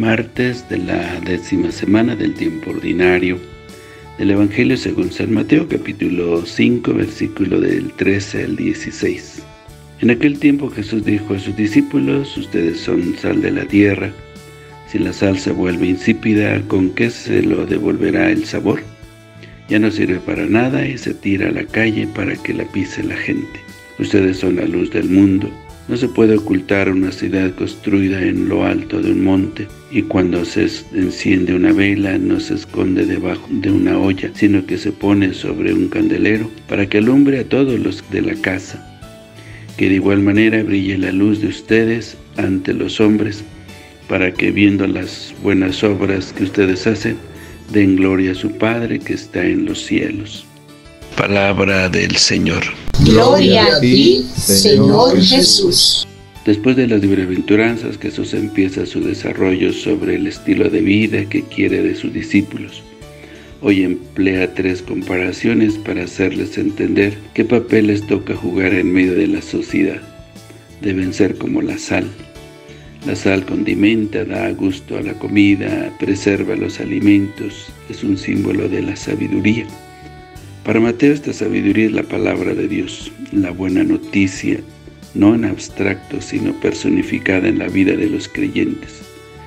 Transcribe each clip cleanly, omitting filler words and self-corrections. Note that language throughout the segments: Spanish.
Martes de la 10ª semana del tiempo ordinario del Evangelio según San Mateo, capítulo 5, versículo del 13 al 16. En aquel tiempo Jesús dijo a sus discípulos: ustedes son sal de la tierra. Si la sal se vuelve insípida, ¿con qué se lo devolverá el sabor? Ya no sirve para nada y se tira a la calle para que la pise la gente. Ustedes son la luz del mundo. No se puede ocultar una ciudad construida en lo alto de un monte, y cuando se enciende una vela no se esconde debajo de una olla, sino que se pone sobre un candelero para que alumbre a todos los de la casa. Que de igual manera brille la luz de ustedes ante los hombres, para que viendo las buenas obras que ustedes hacen, den gloria a su Padre que está en los cielos. Palabra del Señor. Gloria a ti, Señor Jesús. Después de las bienaventuranzas, Jesús empieza su desarrollo sobre el estilo de vida que quiere de sus discípulos. Hoy emplea 3 comparaciones para hacerles entender qué papel les toca jugar en medio de la sociedad. Deben ser como la sal. La sal condimenta, da gusto a la comida, preserva los alimentos, es un símbolo de la sabiduría. Para Mateo, esta sabiduría es la palabra de Dios, la buena noticia, no en abstracto, sino personificada en la vida de los creyentes.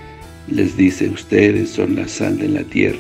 Les dice: ustedes son la sal de la tierra.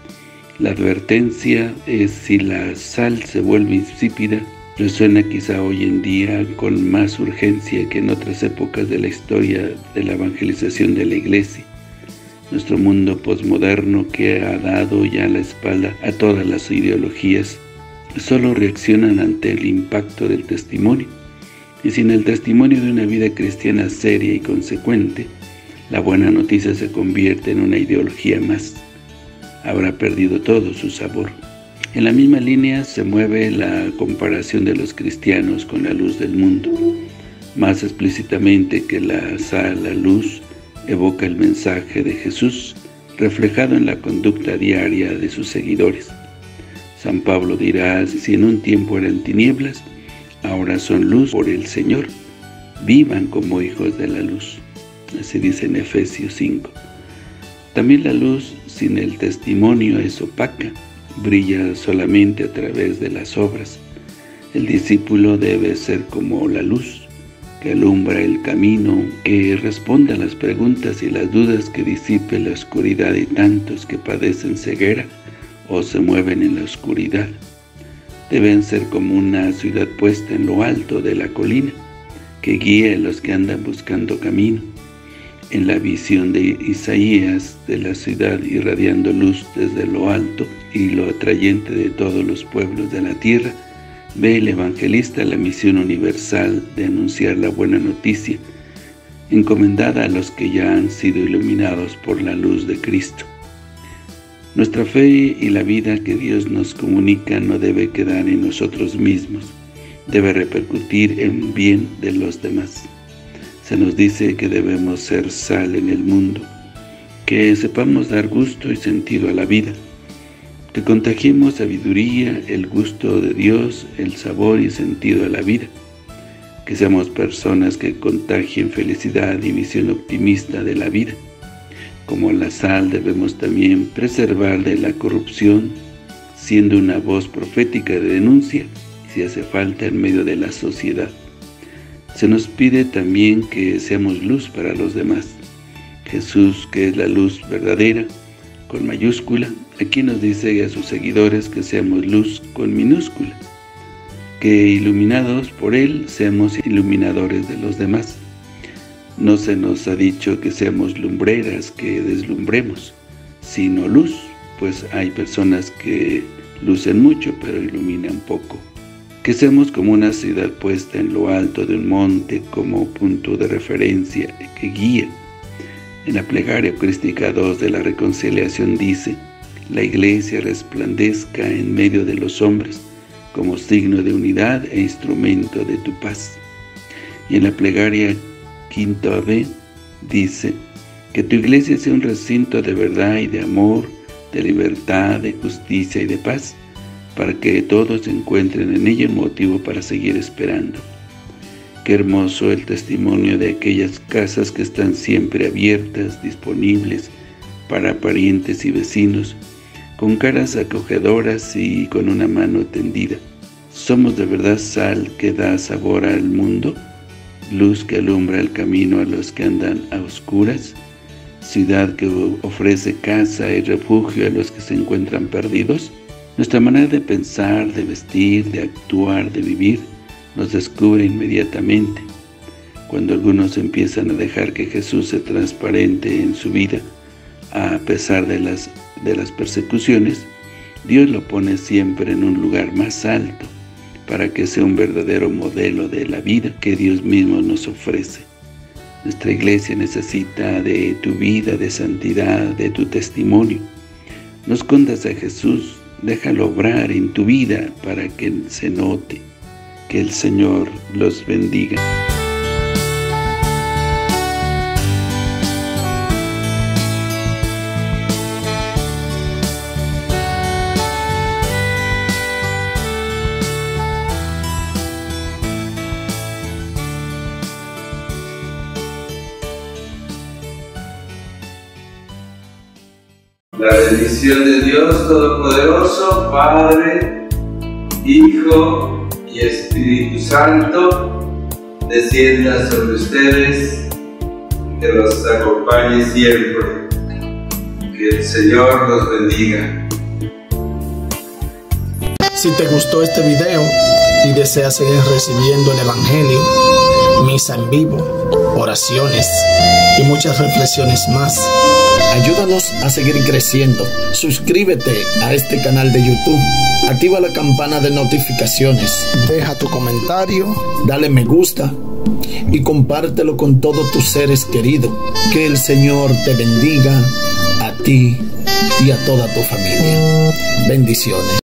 La advertencia es: si la sal se vuelve insípida, resuena quizá hoy en día con más urgencia que en otras épocas de la historia de la evangelización de la Iglesia. Nuestro mundo posmoderno, que ha dado ya la espalda a todas las ideologías, solo reaccionan ante el impacto del testimonio. Y sin el testimonio de una vida cristiana seria y consecuente, la buena noticia se convierte en una ideología más. Habrá perdido todo su sabor. En la misma línea se mueve la comparación de los cristianos con la luz del mundo. Más explícitamente que la sal, la luz evoca el mensaje de Jesús, reflejado en la conducta diaria de sus seguidores. San Pablo dirá: si en un tiempo eran tinieblas, ahora son luz por el Señor. Vivan como hijos de la luz. Así dice en Efesios 5. También la luz sin el testimonio es opaca, brilla solamente a través de las obras. El discípulo debe ser como la luz, que alumbra el camino, que responde a las preguntas y las dudas, que disipe la oscuridad de tantos que padecen ceguera o se mueven en la oscuridad. Deben ser como una ciudad puesta en lo alto de la colina, que guía a los que andan buscando camino. En la visión de Isaías de la ciudad irradiando luz desde lo alto y lo atrayente de todos los pueblos de la tierra, ve el evangelista la misión universal de anunciar la buena noticia, encomendada a los que ya han sido iluminados por la luz de Cristo. Nuestra fe y la vida que Dios nos comunica no debe quedar en nosotros mismos, debe repercutir en bien de los demás. Se nos dice que debemos ser sal en el mundo, que sepamos dar gusto y sentido a la vida, que contagiemos sabiduría, el gusto de Dios, el sabor y sentido a la vida, que seamos personas que contagien felicidad y visión optimista de la vida. Como la sal debemos también preservar de la corrupción, siendo una voz profética de denuncia, si hace falta, en medio de la sociedad. Se nos pide también que seamos luz para los demás. Jesús, que es la luz verdadera, con mayúscula, aquí nos dice a sus seguidores que seamos luz con minúscula, que iluminados por Él seamos iluminadores de los demás. No se nos ha dicho que seamos lumbreras, que deslumbremos, sino luz, pues hay personas que lucen mucho pero iluminan poco. Que seamos como una ciudad puesta en lo alto de un monte, como punto de referencia que guía. En la plegaria eucarística 2 de la reconciliación dice: la Iglesia resplandezca en medio de los hombres, como signo de unidad e instrumento de tu paz. Y en la plegaria 5b dice: que tu Iglesia sea un recinto de verdad y de amor, de libertad, de justicia y de paz, para que todos encuentren en ella un motivo para seguir esperando. Qué hermoso el testimonio de aquellas casas que están siempre abiertas, disponibles para parientes y vecinos, con caras acogedoras y con una mano tendida. ¿Somos de verdad sal que da sabor al mundo? ¿Luz que alumbra el camino a los que andan a oscuras? ¿Ciudad que ofrece casa y refugio a los que se encuentran perdidos? Nuestra manera de pensar, de vestir, de actuar, de vivir, nos descubre inmediatamente. Cuando algunos empiezan a dejar que Jesús se transparente en su vida, a pesar de las persecuciones, Dios lo pone siempre en un lugar más alto, para que sea un verdadero modelo de la vida que Dios mismo nos ofrece. Nuestra iglesia necesita de tu vida, de santidad, de tu testimonio. No escondas a Jesús, déjalo obrar en tu vida para que se note. Que el Señor los bendiga. La bendición de Dios Todopoderoso, Padre, Hijo y Espíritu Santo, descienda sobre ustedes, que los acompañe siempre. Que el Señor los bendiga. Si te gustó este video y deseas seguir recibiendo el Evangelio, misa en vivo, oraciones y muchas reflexiones más, ayúdanos a seguir creciendo. Suscríbete a este canal de YouTube, activa la campana de notificaciones, deja tu comentario, dale me gusta y compártelo con todos tus seres queridos. Que el Señor te bendiga a ti y a toda tu familia. Bendiciones.